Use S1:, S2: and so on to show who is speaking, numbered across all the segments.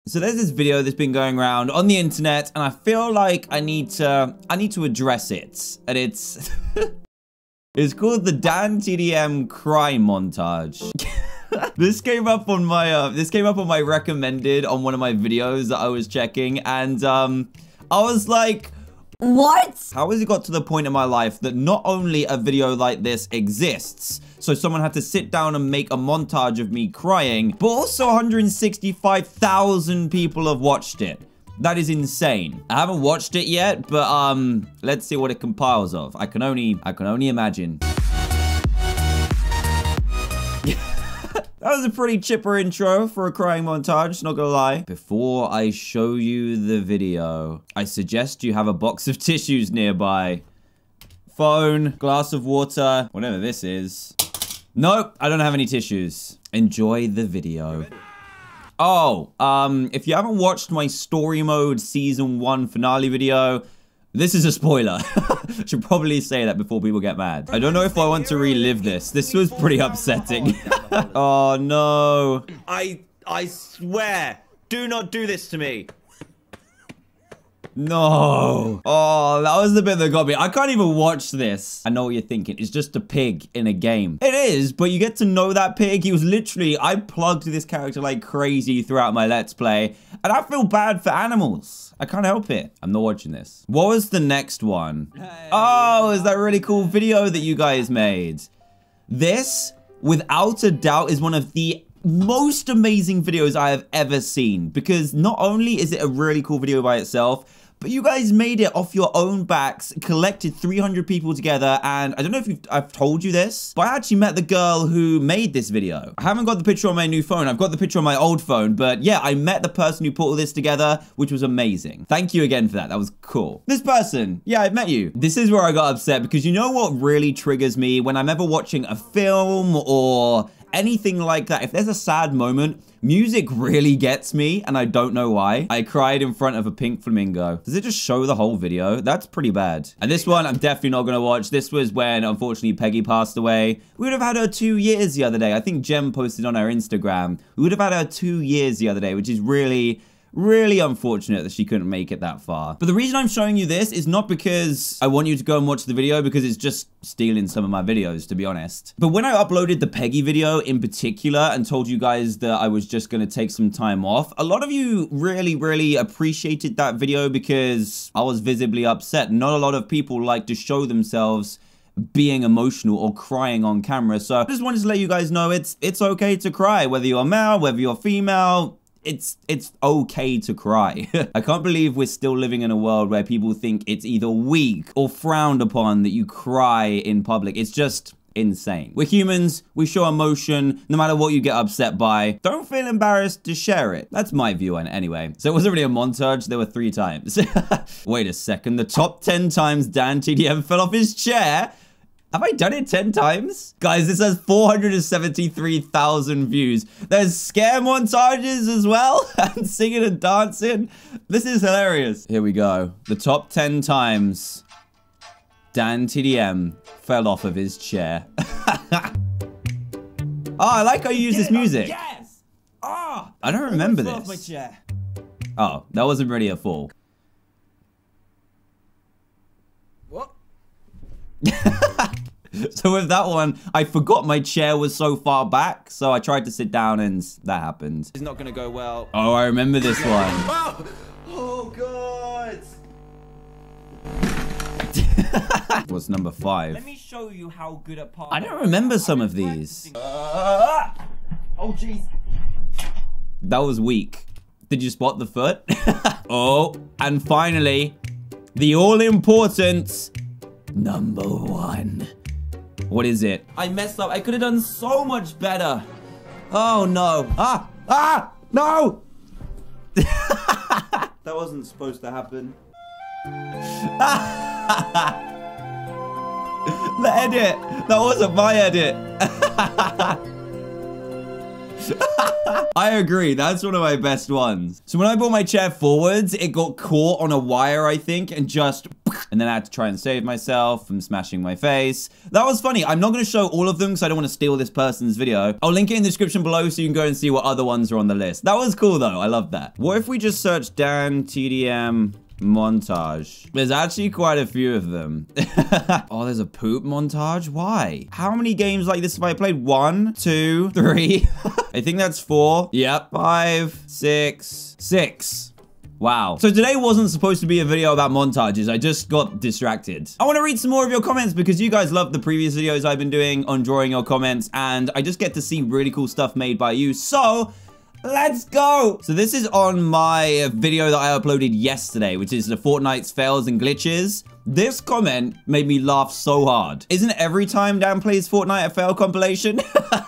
S1: So there's this video that's been going around on the internet, and I feel like I need to address it. And it's it's called the DanTDM cry montage. This came up on my recommended on one of my videos that I was checking, and I was like, what? How has it got to the point in my life that not only a video like this exists, so someone had to sit down and make a montage of me crying, but also 165,000 people have watched it. That is insane. I haven't watched it yet, but let's see what it compiles of. I can only imagine. That was a pretty chipper intro for a crying montage, not gonna lie. Before I show you the video, I suggest you have a box of tissues nearby. Phone, glass of water, whatever this is. Nope, I don't have any tissues. Enjoy the video. Oh, if you haven't watched my story mode season 1 finale video, this is a spoiler. I should probably say that before people get mad. I don't know if I want to relive this. This was pretty upsetting. Oh, no.
S2: I swear, do not do this to me.
S1: No. Oh, that was the bit that got me. I can't even watch this. I know what you're thinking. It's just a pig in a game. It is, but you get to know that pig. He was literally, I plugged this character like crazy throughout my Let's Play, and I feel bad for animals. I can't help it. I'm not watching this. What was the next one? Oh, is that really cool video that you guys made? This, without a doubt, is one of the most amazing videos I have ever seen, because not only is it a really cool video by itself, but you guys made it off your own backs, collected 300 people together, and I don't know if I've told you this, but I actually met the girl who made this video. I haven't got the picture on my new phone. I've got the picture on my old phone, but yeah, I met the person who put all this together, which was amazing. Thank you again for that. That was cool. This person, yeah, I've met you. This is where I got upset, because you know what really triggers me when I'm ever watching a film or anything like that? If there's a sad moment, music really gets me, and I don't know why. I cried in front of a pink flamingo. Does it just show the whole video? That's pretty bad. And this one, I'm definitely not gonna watch. This was when, unfortunately, Peggy passed away. We would have had her 2 years the other day. I think Jem posted on her Instagram. We would have had her 2 years the other day, which is really unfortunate that she couldn't make it that far. But the reason I'm showing you this is not because I want you to go and watch the video, because it's just stealing some of my videos, to be honest. But when I uploaded the Peggy video in particular and told you guys that I was just going to take some time off, a lot of you really appreciated that video because I was visibly upset. Not a lot of people like to show themselves being emotional or crying on camera. So I just wanted to let you guys know it's okay to cry, whether you're male, whether you're female. It's okay to cry. I can't believe we're still living in a world where people think it's either weak or frowned upon that you cry in public. It's just insane. We're humans. We show emotion no matter what you get upset by. Don't feel embarrassed to share it. That's my view on it anyway. So it wasn't really a montage. There were 3 times. Wait a second. The top 10 times DanTDM fell off his chair. Have I done it 10 times? Guys, this has 473,000 views. There's scare montages as well, and singing and dancing. This is hilarious. Here we go. The top 10 times DanTDM fell off of his chair. Oh, I like how you use this music.
S2: Yes! Oh,
S1: I don't remember this.
S2: off my chair.
S1: Oh, that wasn't really a fall.
S2: What?
S1: So with that one, I forgot my chair was so far back, so I tried to sit down and that happened.
S2: It's not gonna go well.
S1: Oh, I remember this one.
S2: Oh God!
S1: What's number 5?
S2: Let me show you how good at parkour.
S1: I don't remember some of these.
S2: Oh jeez.
S1: That was weak. Did you spot the foot? Oh, and finally, the all-important number 1. What is it? I messed up. I could have done so much better. Oh, no. No!
S2: That wasn't supposed to happen.
S1: The edit. That wasn't my edit. I agree. That's one of my best ones. So when I brought my chair forwards, it got caught on a wire, I think, and just... And then I had to try and save myself from smashing my face. That was funny. I'm not going to show all of them because I don't want to steal this person's video. I'll link it in the description below so you can go and see what other ones are on the list. That was cool, though. I love that. What if we just search Dan TDM montage? There's actually quite a few of them. Oh, there's a poop montage? Why? How many games like this have I played? 1, 2, 3. I think that's 4. Yep. 5, 6, 6. Wow. So today wasn't supposed to be a video about montages. I just got distracted. I want to read some more of your comments because you guys loved the previous videos I've been doing on drawing your comments, and I just get to see really cool stuff made by you. So let's go. So this is on my video that I uploaded yesterday, which is the Fortnite's fails and glitches. This comment made me laugh so hard. Isn't every time Dan plays Fortnite a fail compilation?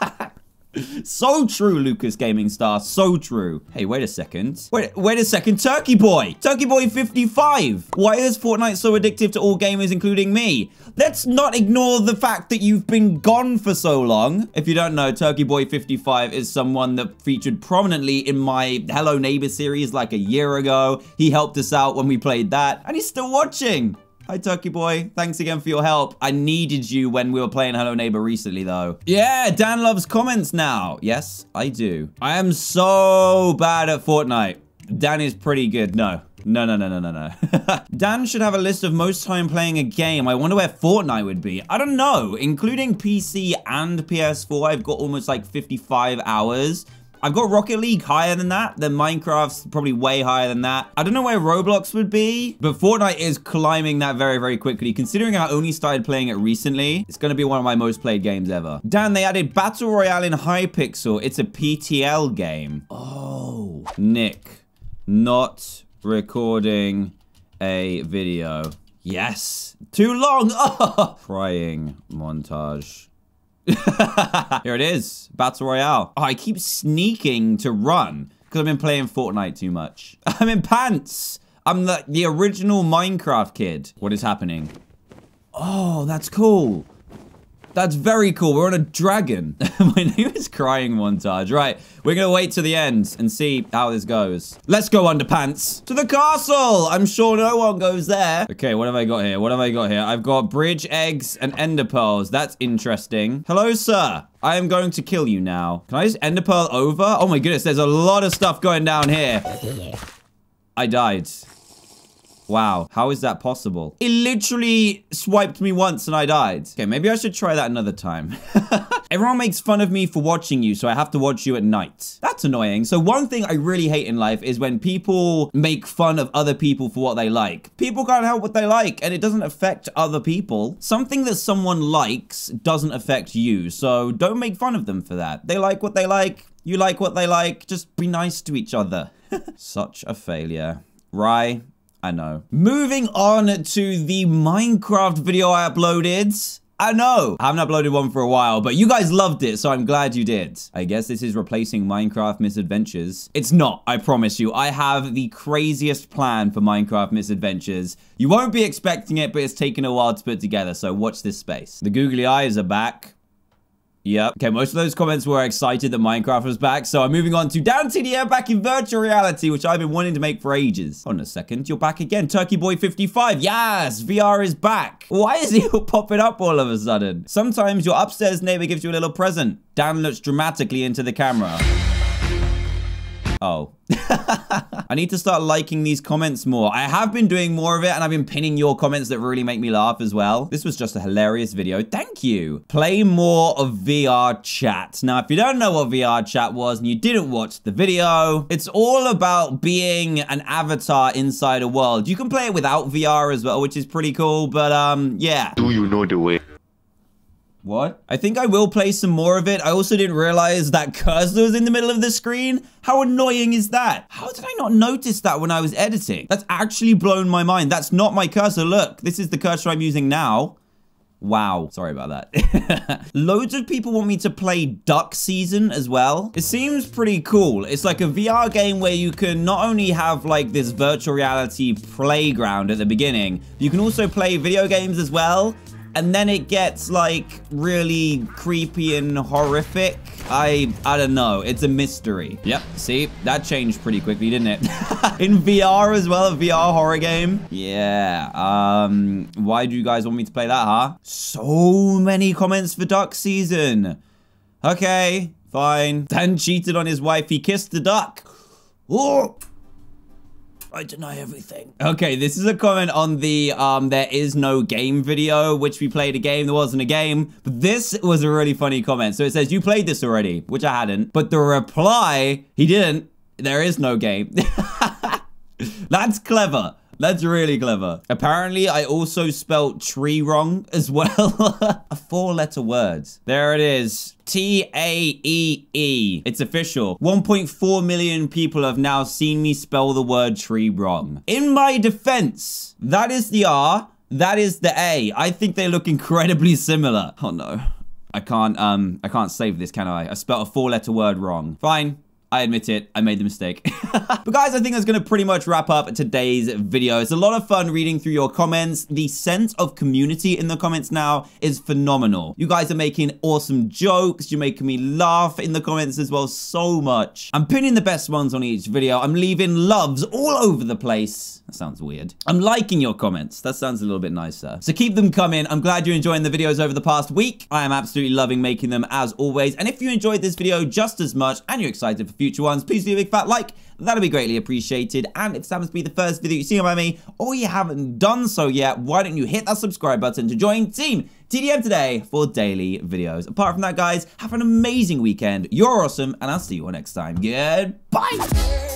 S1: So true, Lucas Gaming Star. So true. Hey, wait a second. Wait a second. Turkey Boy. Turkey Boy 55. Why is Fortnite so addictive to all gamers, including me? Let's not ignore the fact that you've been gone for so long. If you don't know, Turkey Boy 55 is someone that featured prominently in my Hello Neighbor series like a year ago. He helped us out when we played that, and he's still watching. Hi, Turkey Boy. Thanks again for your help. I needed you when we were playing Hello Neighbor recently, though. Yeah, Dan loves comments now. Yes, I do. I am so bad at Fortnite. Dan is pretty good. No. Dan should have a list of most time playing a game. I wonder where Fortnite would be. I don't know. Including PC and PS4, I've got almost like 55 hours. I've got Rocket League higher than that. Then Minecraft's probably way higher than that. I don't know where Roblox would be, but Fortnite is climbing that very, very quickly. Considering I only started playing it recently, it's going to be one of my most played games ever. Dan, they added Battle Royale in Hypixel. It's a PTL game. Oh. Nick, not recording a video. Yes. Too long. Oh. Crying montage. Here it is. Battle Royale. Oh, I keep sneaking to run because I've been playing Fortnite too much. I'm in pants. I'm the original Minecraft kid. What is happening? Oh, that's cool. That's very cool. We're on a dragon. My name is Crying montage. Right. We're going to wait to the end and see how this goes. Let's go, underpants. To the castle. I'm sure no one goes there. Okay, what have I got here? What have I got here? I've got bridge, eggs, and ender pearls. That's interesting. Hello, sir. I am going to kill you now. Can I just ender pearl over? Oh my goodness, there's a lot of stuff going down here. I died. Wow, how is that possible? It literally swiped me once and I died. Okay, maybe I should try that another time. Everyone makes fun of me for watching you, so I have to watch you at night. That's annoying. So one thing I really hate in life is when people make fun of other people for what they like. People can't help what they like, and it doesn't affect other people. Something that someone likes doesn't affect you, so don't make fun of them for that. They like what they like. You like what they like. Just be nice to each other. Such a failure. Rye. I know. Moving on to the Minecraft video I uploaded. I know. I haven't uploaded one for a while, but you guys loved it, so I'm glad you did. I guess this is replacing Minecraft Misadventures. It's not, I promise you. I have the craziest plan for Minecraft Misadventures. You won't be expecting it, but it's taken a while to put together, so watch this space. The googly eyes are back. Yep. Okay, most of those comments were excited that Minecraft was back, so I'm moving on to Dan TDM back in virtual reality, which I've been wanting to make for ages. Hold on a second, you're back again. Turkey Boy 55. Yes, VR is back. Why is he popping up all of a sudden? Sometimes your upstairs neighbor gives you a little present. Dan looks dramatically into the camera. Oh. I need to start liking these comments more. I have been doing more of it, and I've been pinning your comments that really make me laugh as well. This was just a hilarious video. Thank you. Play more of VR chat. Now, if you don't know what VR chat was and you didn't watch the video, it's all about being an avatar inside a world. You can play it without VR as well, which is pretty cool, but yeah.
S3: Do you know the way?
S1: What? I think I will play some more of it. I also didn't realize that cursor was in the middle of the screen. How annoying is that? How did I not notice that when I was editing? That's actually blown my mind. That's not my cursor. Look, this is the cursor I'm using now. Wow. Sorry about that. Loads of people want me to play Duck Season as well. It seems pretty cool. It's like a VR game where you can not only have like this virtual reality playground at the beginning, but you can also play video games as well. And then it gets like really creepy and horrific. I don't know. It's a mystery. Yep, see? That changed pretty quickly, didn't it? In VR as well, a VR horror game. Yeah, why do you guys want me to play that, huh? So many comments for duck season. Okay, fine. Dan cheated on his wife. He kissed the duck. Oh! I deny everything. Okay, this is a comment on the there is no game video, which we played a game. There wasn't a game, but this was a really funny comment. So it says, you played this already, which I hadn't. But the reply, he didn't. There is no game. That's clever. That's really clever. Apparently, I also spelt tree wrong as well. A 4-letter word. There it is. T-A-E-E. It's official. 1.4 million people have now seen me spell the word tree wrong. In my defense, that is the R, that is the A. I think they look incredibly similar. Oh no. I can't save this, can I? I spelled a 4-letter word wrong. Fine. I admit it, I made the mistake. But guys, I think that's gonna pretty much wrap up today's video. It's a lot of fun reading through your comments. The sense of community in the comments now is phenomenal. You guys are making awesome jokes. You're making me laugh in the comments as well so much. I'm pinning the best ones on each video. I'm leaving loves all over the place. That sounds weird. I'm liking your comments. That sounds a little bit nicer. So keep them coming. I'm glad you're enjoying the videos over the past week. I am absolutely loving making them as always. And if you enjoyed this video just as much and you're excited for future ones, please do a big fat like. That'll be greatly appreciated. And if this happens to be the first video you've seen by me, or you haven't done so yet, why don't you hit that subscribe button to join Team TDM today for daily videos. Apart from that, guys, have an amazing weekend. You're awesome, and I'll see you all next time. Goodbye.